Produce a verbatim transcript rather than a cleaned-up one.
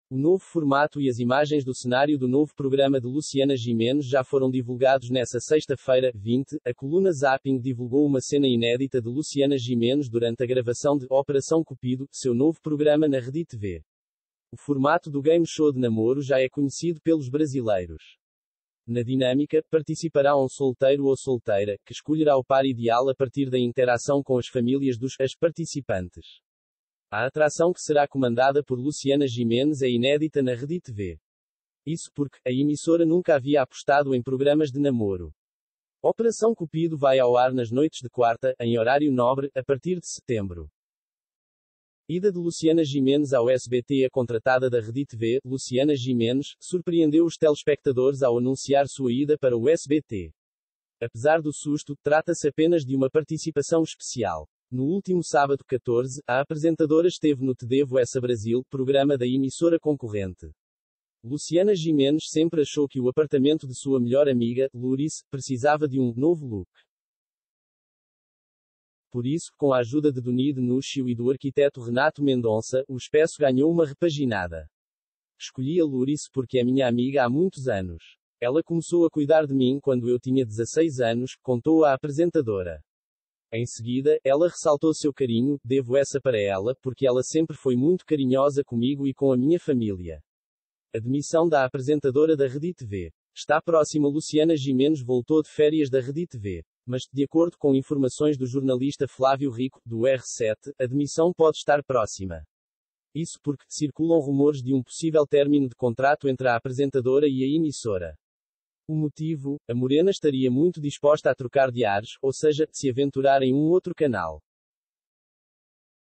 O novo formato e as imagens do cenário do novo programa de Luciana Gimenez já foram divulgados nesta sexta-feira, vinte. A coluna Zapping divulgou uma cena inédita de Luciana Gimenez durante a gravação de Operação Cupido, seu novo programa na Rede T V. O formato do game show de namoro já é conhecido pelos brasileiros. Na dinâmica, participará um solteiro ou solteira, que escolherá o par ideal a partir da interação com as famílias dos as participantes. A atração que será comandada por Luciana Gimenez é inédita na Rede T V. Isso porque, a emissora nunca havia apostado em programas de namoro. Operação Cupido vai ao ar nas noites de quarta, em horário nobre, a partir de setembro. Ida de Luciana Gimenez ao S B T. A contratada da Rede T V, Luciana Gimenez, surpreendeu os telespectadores ao anunciar sua ida para o S B T. Apesar do susto, trata-se apenas de uma participação especial. No último sábado catorze, a apresentadora esteve no Te Devo Essa Brasil, programa da emissora concorrente. Luciana Gimenez sempre achou que o apartamento de sua melhor amiga, Lourice, precisava de um novo look. Por isso, com a ajuda de Doni de Núcio e do arquiteto Renato Mendonça, o espesso ganhou uma repaginada. Escolhi a Lourice porque é minha amiga há muitos anos. Ela começou a cuidar de mim quando eu tinha dezasseis anos, contou a apresentadora. Em seguida, ela ressaltou seu carinho, devo essa para ela, porque ela sempre foi muito carinhosa comigo e com a minha família. Admissão da apresentadora da Rede T V. Está próxima. Luciana Gimenez voltou de férias da Rede T V. Mas, de acordo com informações do jornalista Flávio Rico, do R sete, a demissão pode estar próxima. Isso porque, circulam rumores de um possível término de contrato entre a apresentadora e a emissora. O motivo? A morena estaria muito disposta a trocar de ares, ou seja, se aventurar em um outro canal.